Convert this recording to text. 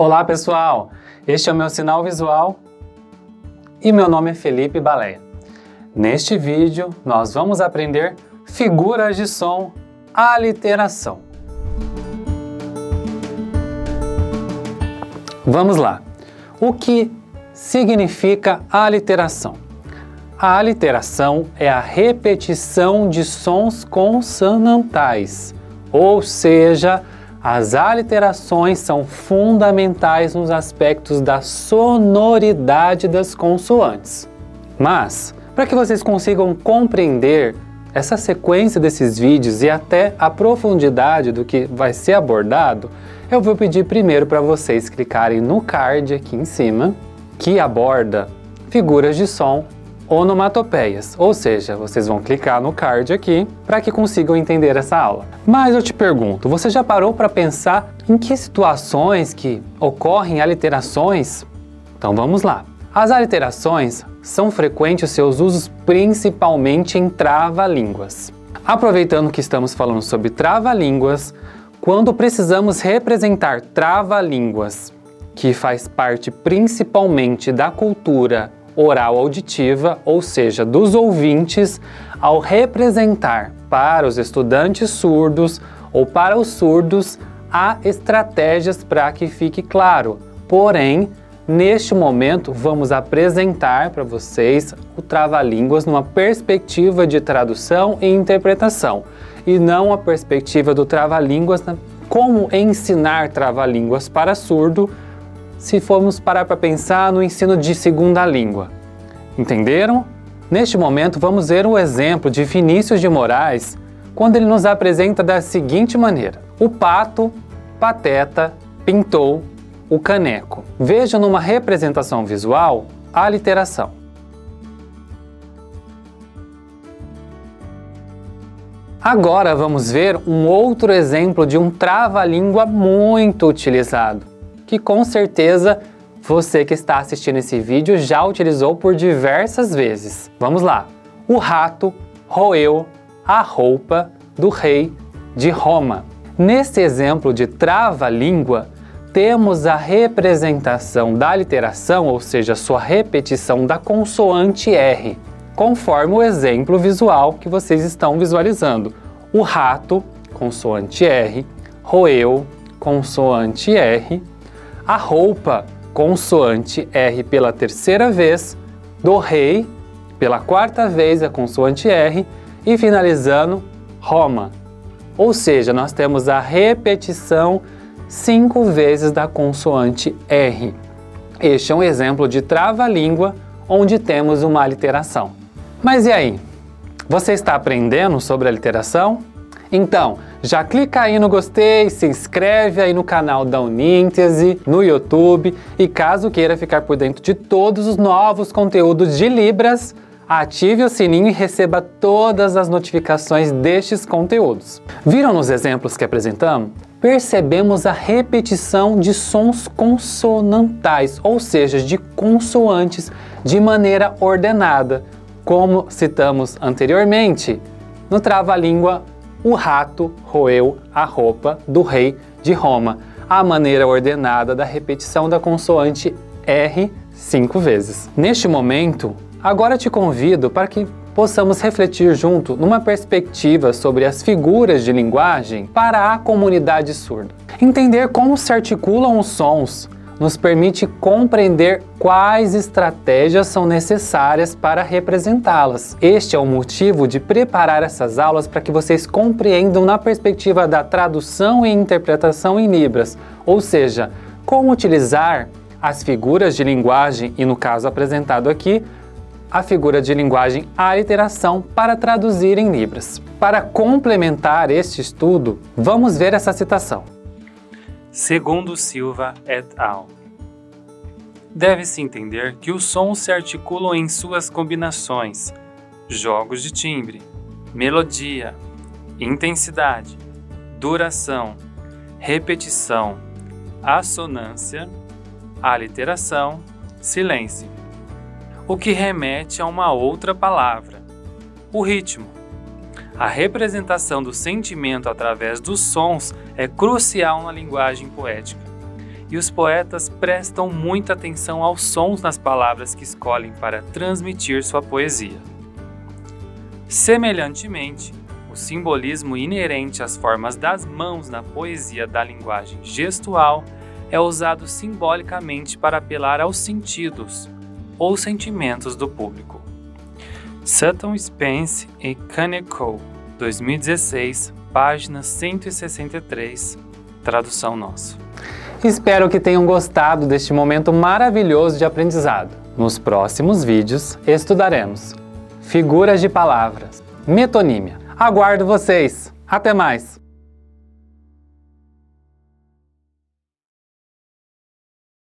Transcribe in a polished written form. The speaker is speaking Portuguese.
Olá pessoal, este é o meu sinal visual e meu nome é Felipe Baleia. Neste vídeo nós vamos aprender figuras de som, aliteração. Vamos lá, o que significa aliteração? A aliteração é a repetição de sons consonantais, ou seja, as aliterações são fundamentais nos aspectos da sonoridade das consoantes. Mas, para que vocês consigam compreender essa sequência desses vídeos e até a profundidade do que vai ser abordado, eu vou pedir primeiro para vocês clicarem no card aqui em cima, que aborda figuras de som, onomatopeias, ou seja, vocês vão clicar no card aqui para que consigam entender essa aula. Mas eu te pergunto, você já parou para pensar em que situações que ocorrem aliterações? Então vamos lá. As aliterações são frequentes seus usos principalmente em trava-línguas. Aproveitando que estamos falando sobre trava-línguas, quando precisamos representar trava-línguas, que faz parte principalmente da cultura oral auditiva, ou seja, dos ouvintes, ao representar para os estudantes surdos ou para os surdos, há estratégias para que fique claro. Porém, neste momento, vamos apresentar para vocês o trava-línguas numa perspectiva de tradução e interpretação, e não a perspectiva do trava-línguas como ensinar trava-línguas para surdo, se formos parar para pensar no ensino de segunda língua. Entenderam? Neste momento vamos ver o exemplo de Vinícius de Moraes quando ele nos apresenta da seguinte maneira: o pato, pateta, pintou o caneco. Vejam numa representação visual a aliteração. Agora vamos ver um outro exemplo de um trava-língua muito utilizado, que com certeza você que está assistindo esse vídeo já utilizou por diversas vezes. Vamos lá. O rato roeu a roupa do rei de Roma. Nesse exemplo de trava-língua, temos a representação da aliteração, ou seja, sua repetição da consoante R, conforme o exemplo visual que vocês estão visualizando. O rato, consoante R, roeu, consoante R, a roupa, consoante R pela terceira vez, do rei, pela quarta vez a consoante R e finalizando Roma. Ou seja, nós temos a repetição 5 vezes da consoante R. Este é um exemplo de trava-língua onde temos uma aliteração. Mas e aí? Você está aprendendo sobre a aliteração? Então, já clica aí no gostei, se inscreve aí no canal da Uníntese, no YouTube, e caso queira ficar por dentro de todos os novos conteúdos de Libras, ative o sininho e receba todas as notificações destes conteúdos. Viram nos exemplos que apresentamos? Percebemos a repetição de sons consonantais, ou seja, de consoantes de maneira ordenada, como citamos anteriormente no trava-língua. O rato roeu a roupa do rei de Roma, a maneira ordenada da repetição da consoante R 5 vezes. Neste momento, agora te convido para que possamos refletir junto numa perspectiva sobre as figuras de linguagem para a comunidade surda. Entender como se articulam os sons nos permite compreender quais estratégias são necessárias para representá-las. Este é o motivo de preparar essas aulas para que vocês compreendam na perspectiva da tradução e interpretação em Libras, ou seja, como utilizar as figuras de linguagem e, no caso apresentado aqui, a figura de linguagem aliteração para traduzir em Libras. Para complementar este estudo, vamos ver essa citação. Segundo Silva et al. Deve-se entender que os sons se articulam em suas combinações, jogos de timbre, melodia, intensidade, duração, repetição, assonância, aliteração, silêncio, o que remete a uma outra palavra, o ritmo. A representação do sentimento através dos sons é crucial na linguagem poética. e os poetas prestam muita atenção aos sons nas palavras que escolhem para transmitir sua poesia. Semelhantemente, o simbolismo inerente às formas das mãos na poesia da linguagem gestual é usado simbolicamente para apelar aos sentidos ou sentimentos do público. Sutton Spence e Kaneko, 2016, página 163, tradução nossa. Espero que tenham gostado deste momento maravilhoso de aprendizado. Nos próximos vídeos estudaremos figuras de palavras, metonímia. Aguardo vocês! Até mais!